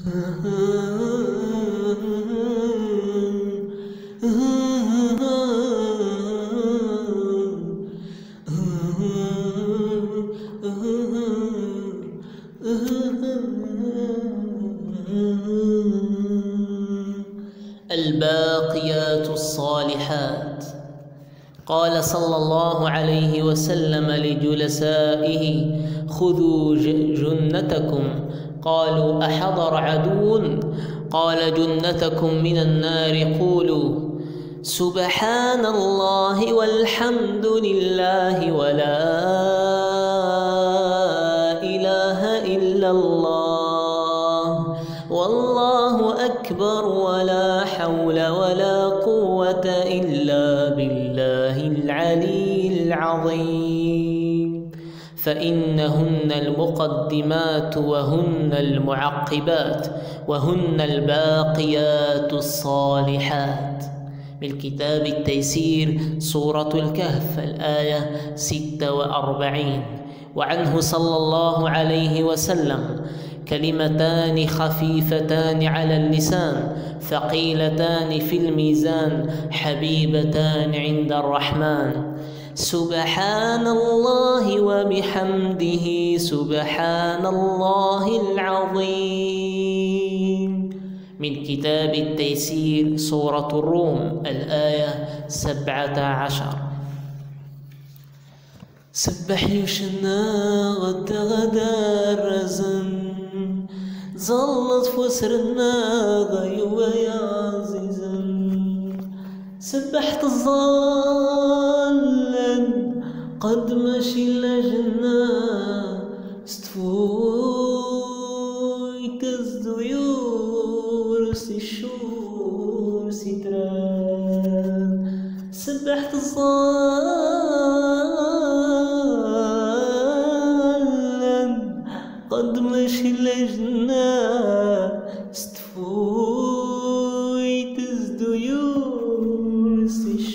الباقيات الصالحات. قال صلى الله عليه وسلم لجلسائه: خذوا جنتكم. قالوا: أحضر عدو؟ قال: جنتكم من النار. قولوا: سبحان الله والحمد لله ولا إله إلا الله والله أكبر ولا حول ولا قوة إلا بالله العلي العظيم. فإنهن المقدمات وهن المعقبات وهن الباقيات الصالحات. من كتاب التيسير سورة الكهف الآية 46. وعنه صلى الله عليه وسلم: كلمتان خفيفتان على اللسان ثقيلتان في الميزان حبيبتان عند الرحمن: سبحان الله وبحمده سبحان الله العظيم. من كتاب التيسير سورة الروم الآية 17. سبح يشنا غدا الرزن ظلت فسرنا غيوة يا عزيزا سبحت الظالم قد مشي لجنا استفوي كالزيور الشور ستران سبحت الظالم قد مشي لجنا استفوي كالزيور